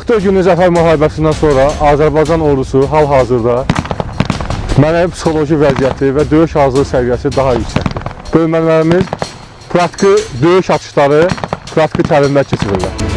44 günlük zəfər müharibəsindən sonra Azərbaycan ordusu hal-hazırda mənəvi psixoloji vəziyyəti və döyüş hazırlığı səviyyəsi daha yüksəkdir. Bölmələrimiz praktiki döyüş atışları, praktiki təlimlər keçirirlər.